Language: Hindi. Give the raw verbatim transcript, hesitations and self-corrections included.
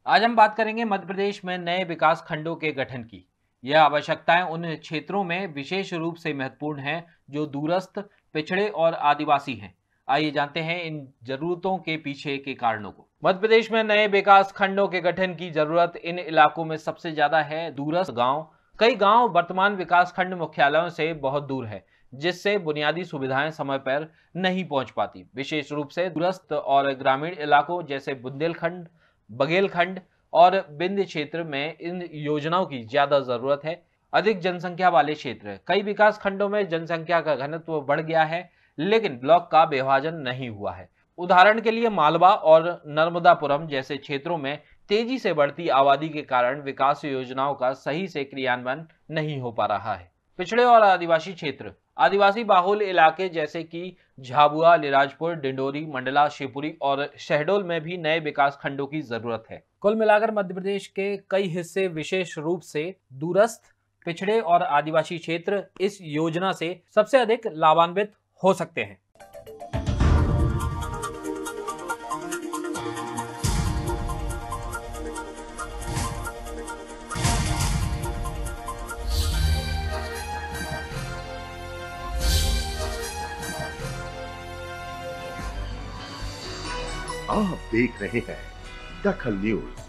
आज हम बात करेंगे मध्य प्रदेश में नए विकास खंडों के गठन की। यह आवश्यकताएं उन क्षेत्रों में विशेष रूप से महत्वपूर्ण हैं जो दूरस्थ, पिछड़े और आदिवासी हैं। आइए जानते हैं इन जरूरतों के पीछे के कारणों को। मध्य प्रदेश में नए विकास खंडों के गठन की जरूरत इन इलाकों में सबसे ज्यादा है। दूरस्थ गांव, कई गांव वर्तमान विकास खंड मुख्यालयों से बहुत दूर है, जिससे बुनियादी सुविधाएं समय पर नहीं पहुंच पाती। विशेष रूप से दूरस्थ और ग्रामीण इलाकों जैसे बुंदेलखंड, बघेलखंड और विंध्य क्षेत्र में इन योजनाओं की ज्यादा जरूरत है। अधिक जनसंख्या वाले क्षेत्र, कई विकास खंडों में जनसंख्या का घनत्व बढ़ गया है, लेकिन ब्लॉक का विभाजन नहीं हुआ है। उदाहरण के लिए मालवा और नर्मदापुरम जैसे क्षेत्रों में तेजी से बढ़ती आबादी के कारण विकास योजनाओं का सही से क्रियान्वयन नहीं हो पा रहा है। पिछड़े और आदिवासी क्षेत्र, आदिवासी बाहुल इलाके जैसे कि झाबुआ, लिराजपुर, डिंडोरी, मंडला, शिवपुरी और शहडोल में भी नए विकास खंडों की जरूरत है। कुल मिलाकर मध्य प्रदेश के कई हिस्से, विशेष रूप से दूरस्थ, पिछड़े और आदिवासी क्षेत्र इस योजना से सबसे अधिक लाभान्वित हो सकते हैं। आप देख रहे हैं दखल न्यूज।